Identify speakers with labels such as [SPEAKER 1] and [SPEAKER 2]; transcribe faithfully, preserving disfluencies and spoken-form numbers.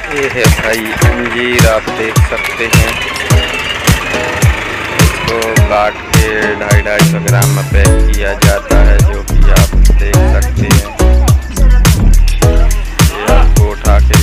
[SPEAKER 1] ये है भाई अंजीर, आप देख सकते हैं। इसको काट के ढाई ढाई सौ ग्राम में पैक किया जाता है, जो कि आप देख सकते हैं। ये आपको उठा के